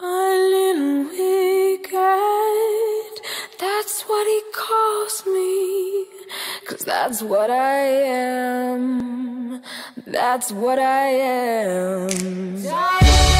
A little wicked, that's what he calls me, 'cause that's what I am, that's what I am.